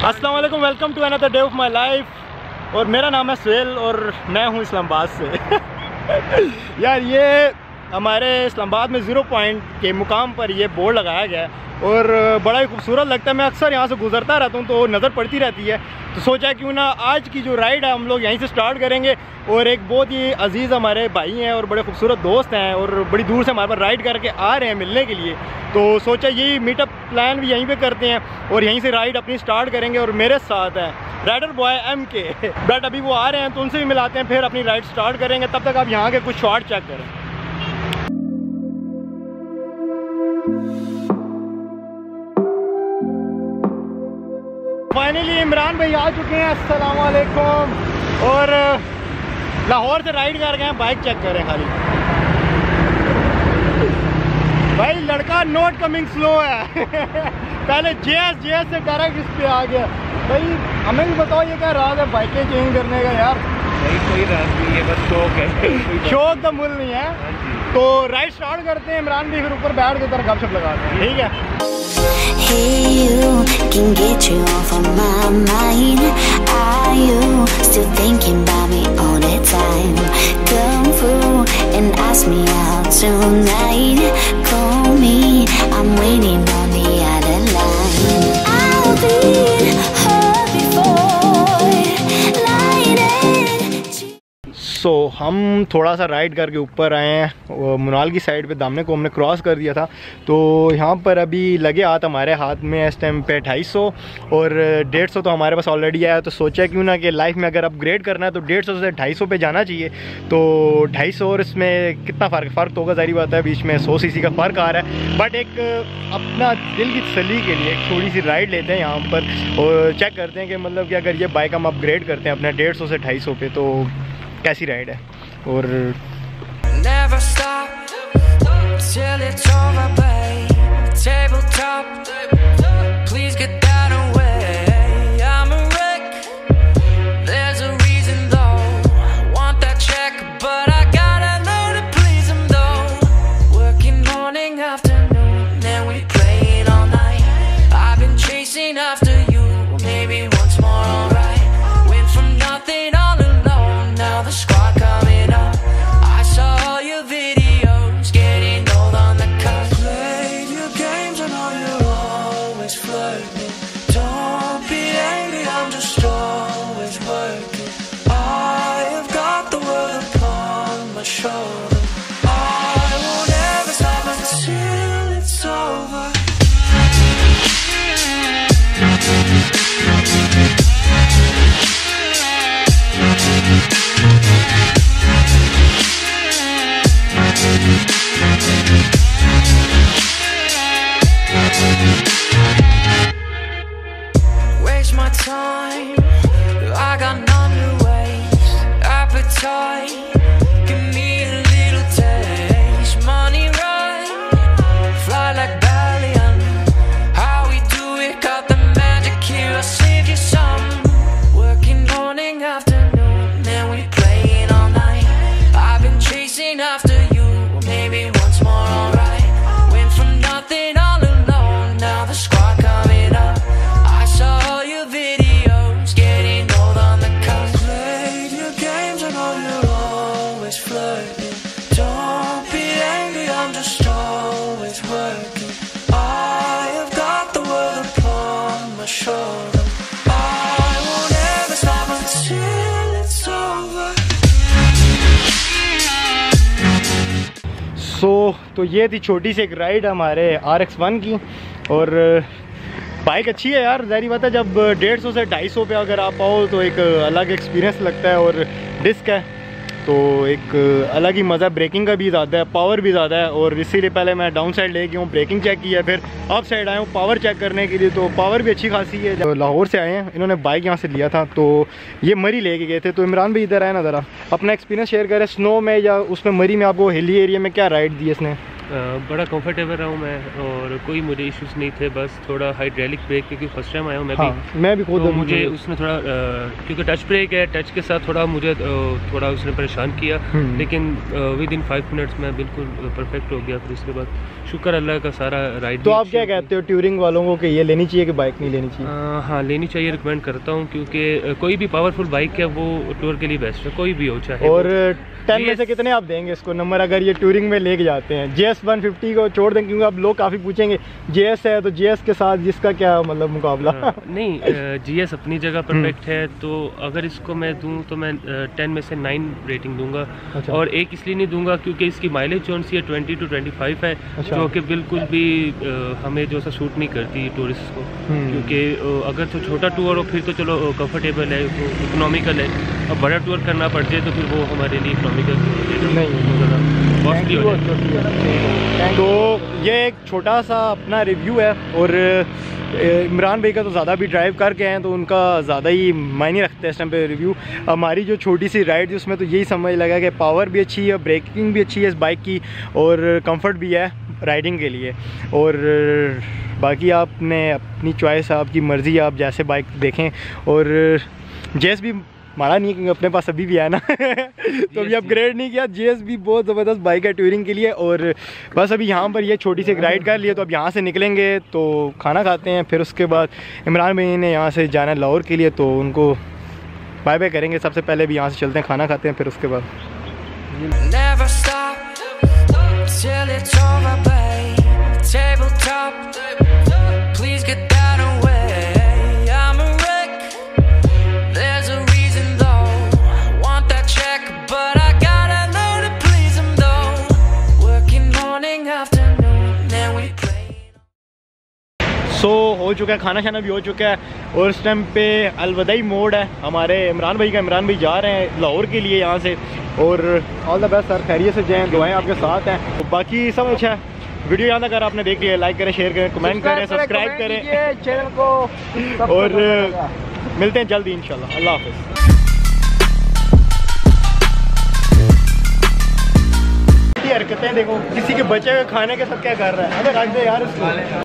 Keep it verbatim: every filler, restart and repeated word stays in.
अस्सलाम वालेकुम, welcome to another day of my life. और मेरा नाम है सुहेल और मैं हूँ इस्लामाबाद से। यार ये हमारे इस्लामाबाद में ज़ीरो पॉइंट के मुकाम पर ये बोर्ड लगाया गया है और बड़ा ही खूबसूरत लगता है। मैं अक्सर यहाँ से गुजरता रहता हूँ तो नज़र पड़ती रहती है, तो सोचा क्यों ना आज की जो राइड है हम लोग यहीं से स्टार्ट करेंगे। और एक बहुत ही अजीज़ हमारे भाई हैं और बड़े खूबसूरत दोस्त हैं और बड़ी दूर से हमारे पास राइड करके आ रहे हैं मिलने के लिए, तो सोचा यही मीटअप प्लान भी यहीं पे करते हैं और यहीं से राइड अपनी स्टार्ट करेंगे। और मेरे साथ है rider boy M K, but अभी वो आ रहे हैं तो उनसे भी मिलाते हैं, फिर अपनी राइड स्टार्ट करेंगे। तब तक आप यहाँ के कुछ शॉट चेक करें। फाइनली इमरान भाई आ चुके हैं, अस्सलाम वालेकुम। और लाहौर से राइड कर गए हैं, बाइक चेक करें खाली। भाई लड़का नोट कमिंग स्लो है। पहले जेएस जेएस से डायरेक्ट इस पे आ गया। भाई हमें भी बताओ ये क्या राज है बाइकें चेंज करने का? यार नहीं कोई राज नहीं है, बस शौक है। शौक तो मूल नहीं है। तो राइड स्टार्ट करते हैं, इमरान भी फिर ऊपर बैठ के तरह गपशप लगाते हैं, ठीक है? Hey you, can get you off of my mind. Are you still thinking about me all the time? Come through and ask me out tonight. Call me, I'm waiting on the other line. I've been hurt before, lighted. So so, हम थोड़ा सा ride करके ऊपर आए हैं मुनाल की side पे। दामने को हमने क्रॉस कर दिया था, तो यहाँ पर अभी लगे हाथ हमारे हाथ में इस टाइम पे ढाई सौ और डेढ़ सौ तो हमारे पास ऑलरेडी आया। तो सोचा क्यों ना कि लाइफ में अगर अपग्रेड करना है तो डेढ़ सौ से ढाई सौ पे जाना चाहिए। तो ढाई सौ और इसमें कितना फ़र्क फ़र्क तो होगा, जारी बात है, बीच में सौ सी सी का फ़र्क आ रहा है। बट एक अपना दिल की तसल्ली के लिए एक थोड़ी सी राइड लेते हैं यहाँ पर और चेक करते हैं कि मतलब कि अगर ये बाइक हम अपग्रेड करते हैं अपने डेढ़ सौ से ढाई सौ पे तो कैसी राइड है। और Never stop till it's over, babe. Tabletop, please get that away. I'm a wreck. There's a reason though. I want that check, but I gotta learn to please him though. Working morning, afternoon, then we play it all night. I've been chasing after you, maybe once more, alright. Went from nothing all alone, now the squad coming up. I saw all your videos, getting old on the cusp. Played your games, I know you're always flirting. Don't be angry, I'm just always working. I have got the world upon my shoulder. I won't ever stop until it's over. Waste my time, I got none to waste. Appetite, give me a little taste. Money right, fly like Balian. How we do it, got the magic here, I'll save you some. Working morning, afternoon, then we play it all night. I've been chasing after you, maybe once more, alright. Went from nothing all alone, now the squad coming up. I saw all your videos, getting old on the cusp. Played your games, I know you're always flirting. Don't be angry, I'm just always working. I have got the world upon my shoulder. I won't ever stop until it's over. So so, तो ये थी छोटी सी एक ride हमारे are x one की। और bike अच्छी है यार, ज़ाहिर बात है जब डेढ़ सौ से ढाई सौ पे अगर आप आओ तो एक अलग एक्सपीरियंस लगता है। और डिस्क है तो एक अलग ही मज़ा, ब्रेकिंग का भी ज़्यादा है, पावर भी ज़्यादा है। और इसीलिए पहले मैं डाउन साइड ले गया हूँ, ब्रेकिंग चेक किया, फिर अप साइड आया हूँ पावर चेक करने के लिए। तो पावर भी अच्छी खासी है। जब लाहौर से आए हैं, इन्होंने बाइक यहाँ से लिया था तो ये मरी लेके गए थे। तो इमरान भी इधर आए ना, ज़रा अपना एक्सपीरियंस शेयर करें स्नो में या उसमें मरी में, आपको हिली एरिया में क्या राइड दी इसने? बड़ा कंफर्टेबल रहा हूँ मैं, और कोई मुझे इश्यूज नहीं थे। बस थोड़ा हाइड्रोलिक ब्रेक, क्योंकि फर्स्ट टाइम आया हूँ मैं हाँ, भी मैं भी खुद तो मुझे उसने थोड़ा आ, क्योंकि टच ब्रेक है, टच के साथ थोड़ा मुझे आ, थोड़ा उसने परेशान किया, लेकिन विद इन फाइव मिनट्स मैं बिल्कुल परफेक्ट हो गया। फिर उसके बाद शुक्र अल्लाह का सारा राइड। तो आप क्या कहते हो टूरिंग वालों को कि ये लेनी चाहिए कि बाइक नहीं लेनी चाहिए? आ, हाँ लेनी चाहिए, रिकमेंड करता हूँ, क्योंकि कोई भी पावरफुल बाइक है वो टूर के लिए बेस्ट है, कोई भी हो चाहे। और टेन में से कितने आप देंगे इसको नंबर अगर ये टूरिंग में लेके जाते हैं? जी एस वन फिफ्टी को छोड़ दें, क्योंकि अब लोग काफ़ी पूछेंगे जी एस है तो जी एस के साथ जिसका क्या मतलब मुकाबला? हाँ, नहीं जी एस अपनी जगह परफेक्ट है, तो अगर इसको मैं दूं तो मैं टेन में से नाइन रेटिंग दूंगा। अच्छा। और एक इसलिए नहीं दूंगा क्योंकि इसकी माइलेज जो सी है ट्वेंटी टू ट्वेंटी फाइव है। अच्छा। जो कि बिल्कुल भी आ, हमें जो सा सूट नहीं करती टूरिस्ट को, क्योंकि अगर तो छोटा टूर हो फिर तो चलो कंफर्टेबल है, इकोनॉमिकल है। अब बड़ा टूर करना पड़ जाए तो फिर वो हमारे लिए इकोनॉमिकल नहीं, कॉस्टली हो जाए। तो ये एक छोटा सा अपना रिव्यू है, और इमरान भाई का तो ज़्यादा भी ड्राइव करके हैं तो उनका ज़्यादा ही मायने रखता है इस टाइम पे रिव्यू। हमारी जो छोटी सी राइड थी उसमें तो यही समझ लगा कि पावर भी अच्छी है, ब्रेकिंग भी अच्छी है इस बाइक की, और कंफर्ट भी है राइडिंग के लिए। और बाकी आपने अपनी चॉइस, आपकी मर्ज़ी, आप जैसे बाइक देखें। और जेस भी मारा नहीं है क्योंकि अपने पास अभी भी है ना तो अभी अपग्रेड नहीं किया। जी एस भी बहुत ज़बरदस्त बाइक है टूरिंग के लिए। और बस अभी यहाँ पर ये छोटी सी एक राइड कर लिए, तो अब यहाँ से निकलेंगे तो खाना खाते हैं, फिर उसके बाद इमरान भाई ने यहाँ से जाना है लाहौर के लिए, तो उनको बाय बाय करेंगे। सबसे पहले भी यहाँ से चलते हैं, खाना खाते हैं, फिर उसके बाद सो so, हो चुका है, खाना शाना भी हो चुका है, और इस टाइम पे अलविदाई मोड है हमारे इमरान भाई का। इमरान भाई जा रहे हैं लाहौर के लिए यहाँ से, और ऑल द बेस्ट सर, खैरियत से जाएँ, दुआएं आपके साथ हैं। तो बाकी सब अच्छा है। वीडियो यहाँ तक अगर आपने देख लिया, लाइक करें, शेयर करें, कमेंट करें, सब्सक्राइब करें चैनल को, और मिलते हैं जल्दी इंशाल्लाह। अल्लाह हाफ़िज़। हरकतें देखो, किसी के बच्चे के खाने के साथ क्या कर रहा है। अबे रख दे यार इसको।